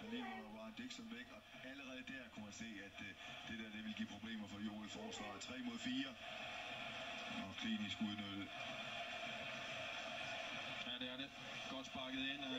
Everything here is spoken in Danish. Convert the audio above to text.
lige var Ryan Dixon væk, og allerede der kunne man se, at det der det ville give problemer for Jo i forsvaret. 3 mod 4, og klinisk udnyttet. Ja, det er det. Godt sparket ind af